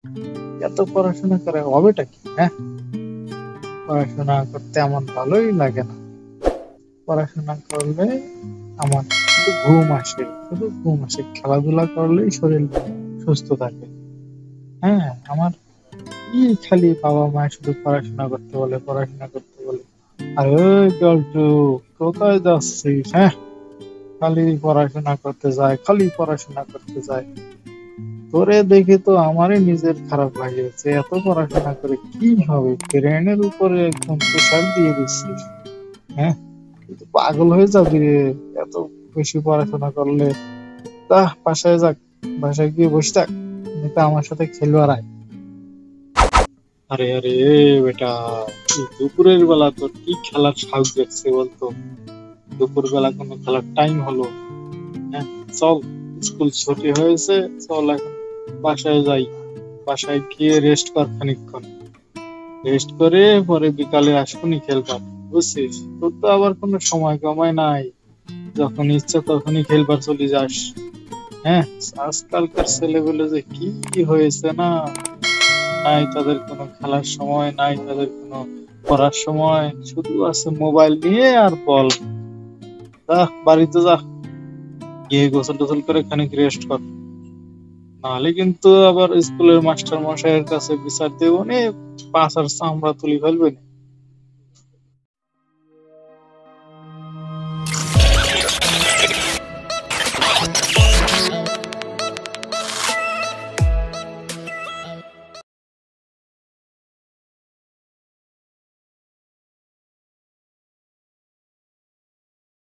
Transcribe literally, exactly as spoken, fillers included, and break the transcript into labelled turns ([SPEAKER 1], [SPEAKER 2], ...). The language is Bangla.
[SPEAKER 1] এত পড়াশোনা করে হবেটা কি? হ্যাঁ, পড়াশোনা করতে আমার ভালোই লাগে না। পড়াশোনা করলে আমার শুধু ঘুম আসে, শুধু ঘুম আসে। খেলাধুলা করলেই শরীর সুস্থ থাকে। হ্যাঁ, আমার কি খালি বাবা মায়ের শুধু পড়াশোনা করতে বলে, পড়াশোনা করতে বলে। আর ওই জলটু, কোথায় যাচ্ছিস? হ্যাঁ, খালি পড়াশোনা করতে যায়, খালি পড়াশোনা করতে যায়। তোরে দেখে তো আমারই নিজের খারাপ লাগিয়েছে। এত পড়াশোনা করে কি হবে? ব্রেনের উপরে একদম প্রেশার দিয়ে দিচ্ছিস। হ্যাঁ, তুই তো পাগল হয়ে যাবি রে। এত বেশি পড়াশোনা করলে তা বাসায় যাক, বাসায় গিয়ে বসে থাক, এটা আমার সাথে খেলবার আয়। আরে আরে বেটা, এই দুপুরের বেলা তোর কি খেলার শখ জাগছে বলতো? দুপুর বেলা কোনো খেলার টাইম হলো? হ্যাঁ, চল, স্কুল ছুটি হয়েছে, চল এখন বাসায় যাই। বাসায় গিয়ে রেস্ট কর খানিকক্ষণ। রেস্ট করে পরে বিকালে আসবনি খেলবার, বুঝছিস? তোর তো আবার কোনো সময় কমায় নাই, যখন ইচ্ছা তখনই খেলবার চলে যাস। হ্যাঁ, আজকালকার ছেলেগুলো যে কি হয়েছে না, নাই তাদের কোনো খেলার সময়, নাই তাদের কোনো পড়ার সময়, শুধু আছে মোবাইল নিয়ে আর বল। যা, বাড়িতে যা, গিয়ে গোসল টোসল করে খানিক রেস্ট কর, নাহলে কিন্তু আবার স্কুলের মাস্টার মশাইয়ের কাছে বিচার দেবো নে, পাছার চামড়া তুলে ফেলবে।